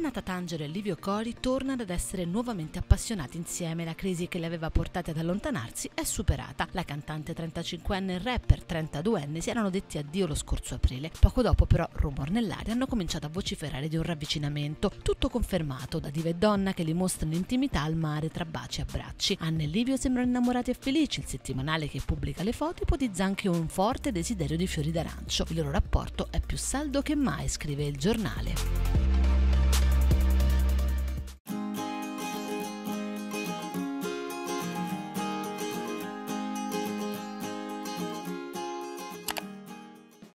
Renata Tangero e Livio Cori tornano ad essere nuovamente appassionati insieme. La crisi che li aveva portati ad allontanarsi è superata. La cantante 35enne e il rapper 32enne si erano detti addio lo scorso aprile. Poco dopo però, rumor nell'aria, hanno cominciato a vociferare di un ravvicinamento. Tutto confermato da diva e donna che li mostrano intimità al mare tra baci e abbracci. Anna e Livio sembrano innamorati e felici. Il settimanale che pubblica le foto ipotizza anche un forte desiderio di fiori d'arancio. Il loro rapporto è più saldo che mai, scrive il giornale.